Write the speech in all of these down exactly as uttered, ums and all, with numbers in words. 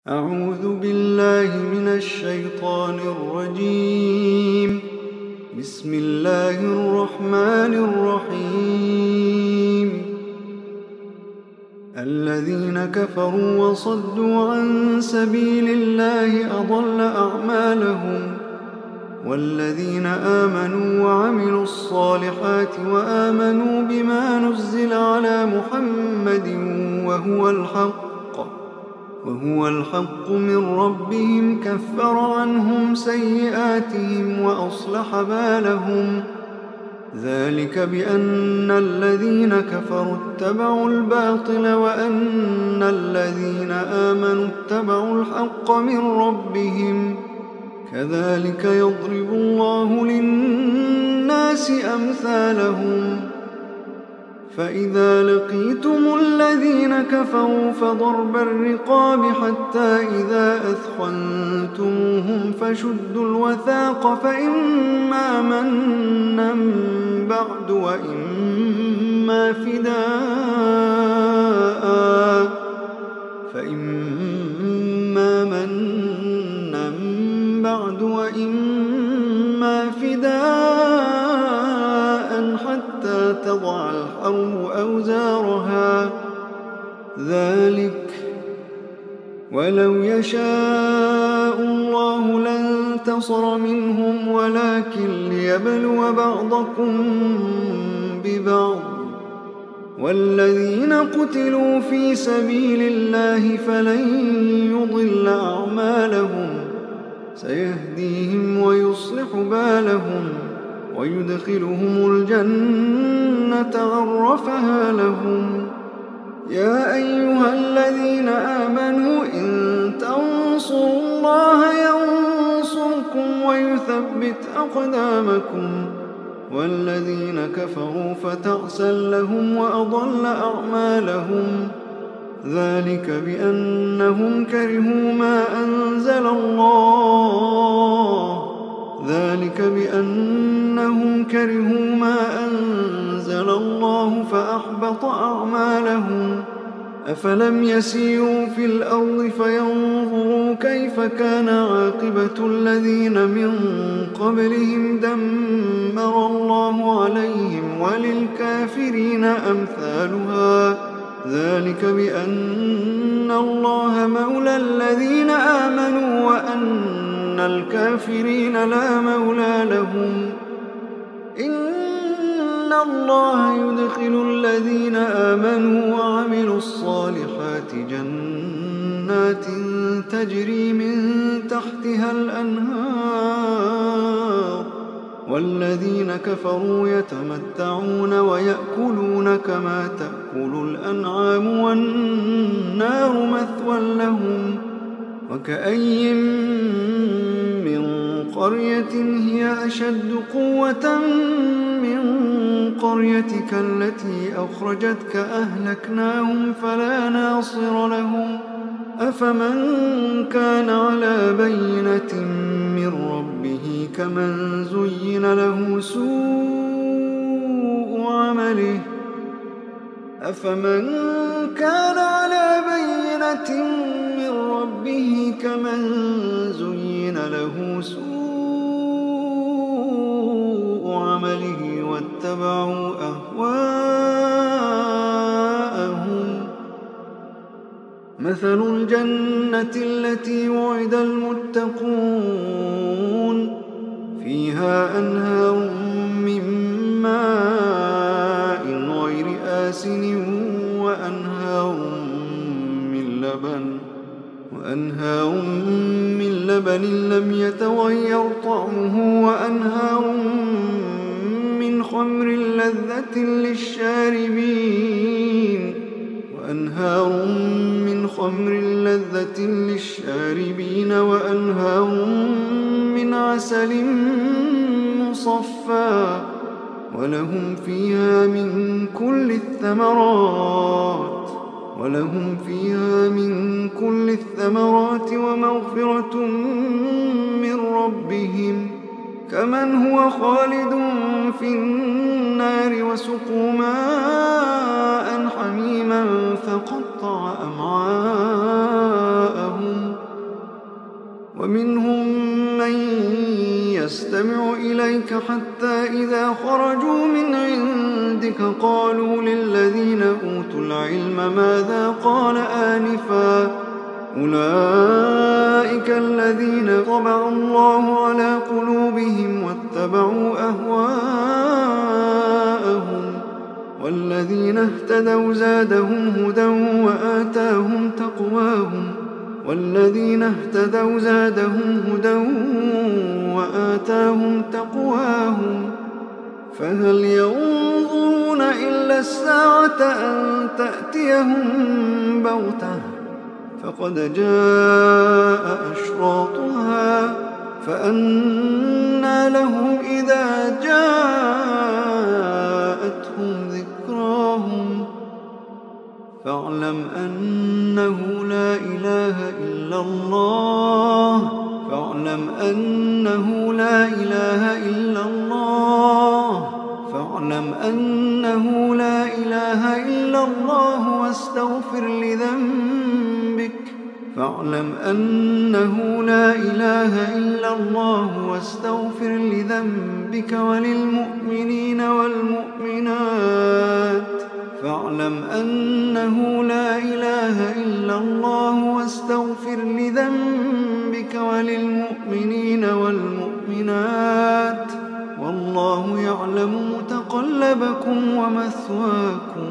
أعوذ بالله من الشيطان الرجيم. بسم الله الرحمن الرحيم. الذين كفروا وصدوا عن سبيل الله أضل أعمالهم، والذين آمنوا وعملوا الصالحات وآمنوا بما نزل على محمد وهو الحق وهو الحق من ربهم كفر عنهم سيئاتهم وأصلح بالهم. ذلك بأن الذين كفروا اتبعوا الباطل وأن الذين آمنوا اتبعوا الحق من ربهم. كذلك يضرب الله للناس أمثالهم. فإذا لقيتم الذين كفروا فضرب الرقاب حتى إذا أثخنتموهم فشدوا الوثاق، فإما منا بعد وإما فداء فإما منا بعد وإما فداء حتى تضع الحرب أوزارها. ذلك ولو يشاء الله لانتصر منهم، ولكن ليبلو بعضكم ببعض. والذين قتلوا في سبيل الله فلن يضل أعمالهم، سيهديهم ويصلح بالهم ويدخلهم الجنة عرفها لهم. يا أيها الذين آمنوا إن تنصروا الله ينصركم ويثبت أقدامكم. والذين كفروا فتعسا لهم وأضل أعمالهم. ذلك بأنهم كرهوا ما أنزل الله ذلك بأنهم كرهوا ما أنزل الله فأحبط أعمالهم. أفلم يسيروا في الأرض فينظروا كيف كان عاقبة الذين من قبلهم دمر الله عليهم وللكافرين أمثالها. ذلك بأن الله مولى الذين آمنوا وأن الكافرين لا مولى لهم. إن الله يدخل الذين آمنوا وعملوا الصالحات جنات تجري من تحتها الأنهار، والذين كفروا يتمتعون ويأكلون كما تأكل الأنعام والنار مثوى لهم. وكأي من قرية هي أشد قوة من قريتك التي أخرجتك أهلكناهم فلا ناصر لهم. أفمن كان على بينة من ربه كمن زين له سوء عمله أفمن كان على بينة من ربه كمن زين له سوء عمله واتبعوا أهواءهم. مثل الجنة التي وعد المتقون فيها أنهار من ماء غير آسن وأنهار من لبن وأنهار من لبن لم يتغير طعمه وأنهار من خمر لذة للشاربين وأنهار من خمر لذة للشاربين وأنهار من عسل مصفى ولهم فيها من كل الثمرات ولهم فيها من كل الثمرات ومغفرة من ربهم، كمن هو خالد في النار وسقوا ماء حميما فقطع أمعاءهم ومنهم من يستمع إليك حتى إذا خرجوا من عندك قالوا للذين أوتوا العلم ماذا قال آنفا أولئك الذين طبع الله على قلوبهم واتبعوا أهواءهم والذين اهتدوا زادهم هدى وآتاهم تقواهم والذين اهتدوا زادهم هدى وآتاهم تقواهم فهل ينظرون إلا الساعة أن تأتيهم بغتة فقد جاء أشراطها فأنى لهم إذا جاءتهم ذكراهم فاعلم أنه لا إله إلا الله فاعلم أنه لا إله إلا الله فاعلم أنه لا إله إلا الله واستغفر لذنبك فاعلم أنه لا إله إلا الله واستغفر لذنبك وللمؤمنين والمؤمنات فاعلم أنه لا إله إلا الله واستغفر لذنبك وللمؤمنين والمؤمنات والله يعلم متقلبكم ومثواكم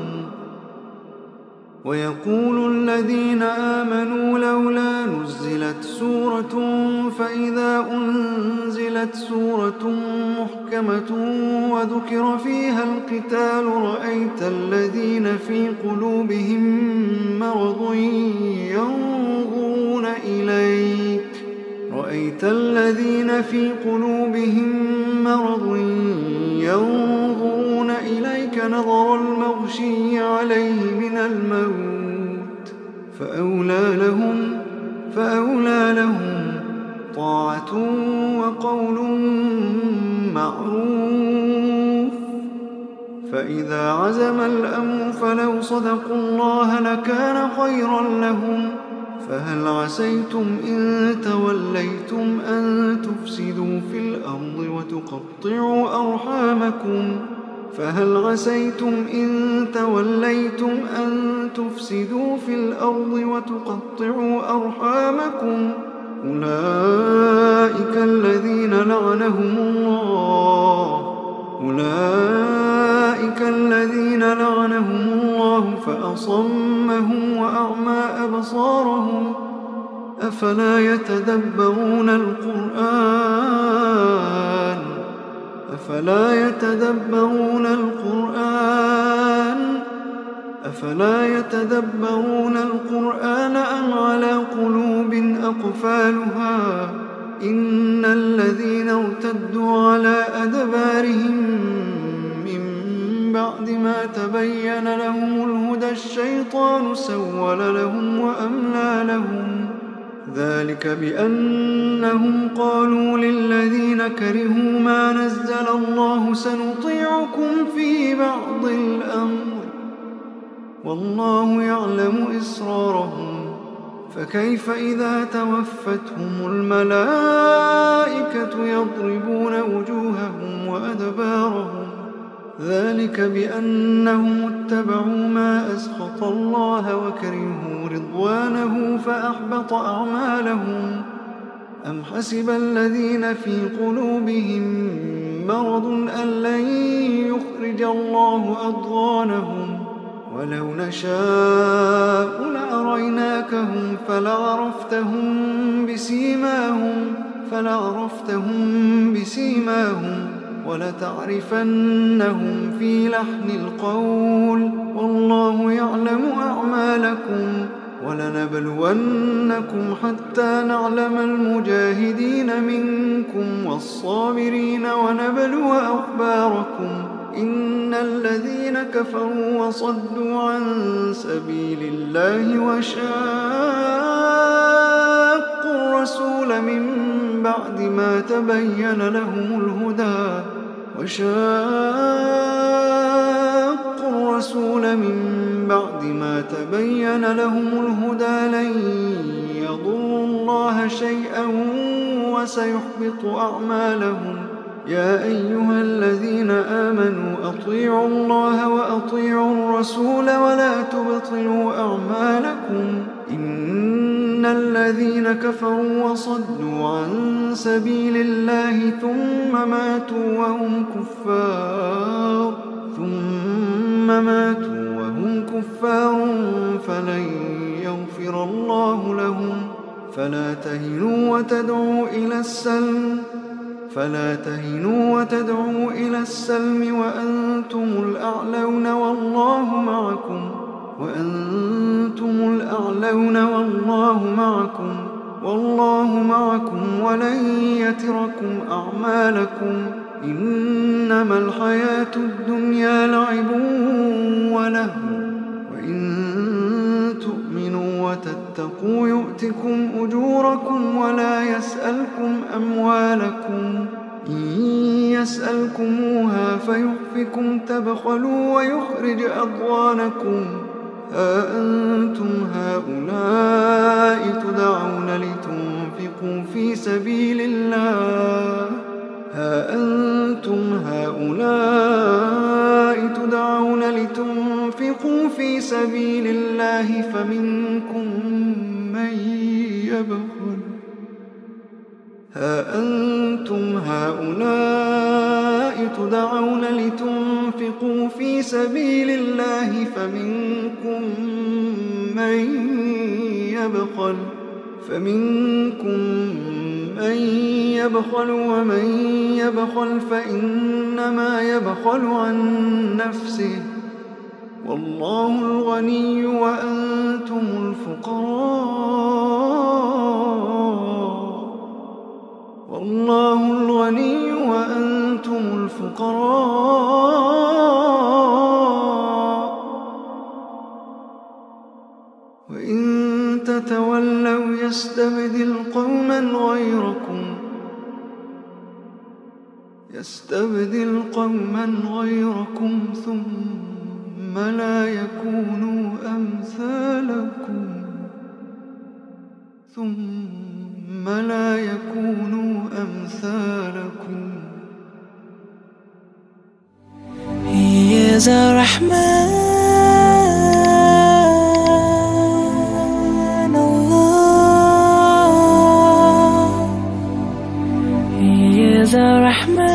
ويقول الذين آمنوا لولا نزلت سورة فإذا أنزلت سورة محكمة وذكر فيها القتال رأيت الذين في قلوبهم مرض ينظرون إليك رأيت الذين في قلوبهم مرض ينظرون إليك نظر المغشي عليه من الموت فأولى لهم فأولى لهم طاعة وقول معروف فإذا عزم الأمر فلو صدقوا الله لكان خيرا لهم فهل عسيتم إن توليتم أن تفسدوا في الأرض وتقطعوا أرحامكم فهل عسيتم إن توليتم أن تفسدوا في الأرض وتقطعوا أرحامكم أولئك الذين لعنهم الله أولئك الذين لعنهم الله فأصمهم وأعمى أبصارهم أفلا يتدبرون القرآن أفلا يتدبرون القرآن أفلا يتدبرون القرآن أم على قلوب أقفالها إن الذين ارتدوا على أدبارهم من بعد ما تبين لهم الهدى الشيطان سول لهم وأملى لهم ذلك بأنهم قالوا للذين كرهوا ما نزل الله سنطيعكم في بعض الأمر والله يعلم إسرارهم فكيف إذا توفتهم الملائكة يضربون وجوههم وأدبارهم ذلك بأنهم اتبعوا ما أسخط الله وكرهوا رضوانه فأحبط أعمالهم أم حسب الذين في قلوبهم مرض أن لن يخرج الله أضغانهم ولو نشاء لأريناكهم فلعرفتهم بسيماهم فلعرفتهم بسيماهم ولتعرفنهم في لحن القول والله يعلم أعمالكم ولنبلونكم حتى نعلم المجاهدين منكم والصابرين ونبلو أخباركم إن الذين كفروا وصدوا عن سبيل الله وشاقوا الرسول من بعد ما تبين لهم الهدى وشاقوا الرسول من بعد ما تبين لهم الهدى لن يضروا الله يعملون شيئا وسيحبط أعمالهم. يا أيها الذين آمنوا أطيعوا الله وأطيعوا الرسول ولا تبطلوا أعمالكم. إن الذين كفروا وصدوا عن سبيل الله ثم ماتوا وهم كفار ثم ماتوا وهم كفار فلن يغفر الله لهم. فلا تهنوا وتدعوا إلى السلم فلا تهنوا وتدعوا إلى السلم وأنتم الأعلون والله معكم وأنتم الأعلون والله معكم والله معكم ولن يتركم أعمالكم. إنما الحياة الدنيا لعب ولهو وإن تؤمنوا وتتقوا يؤتكم أجوركم ولا يسألكم أموالكم. إن يسألكموها فيحفكم تبخلوا ويخرج أضغانكم. ها أنتم هؤلاء تدعون لتنفقوا في سبيل الله ها أنتم هؤلاء تدعون لتنفقوا في سبيل الله فمنكم من يبخل ها أنتم هؤلاء تدعون لتنفقوا في سبيل الله فمنكم من يبخل فمنكم من يبخل ومن يبخل فإنما يبخل عن نفسه والله الغني وأنتم الفقراء والله الغني وأنتم الفقراء وإن تتولوا يستبدل قوما غيركم يستبدل قوما غيركم ثم لا يكونوا أمثالكم ثم لا يكونوا أمثالكم. He is a Rahman, Allah. He is a Rahman.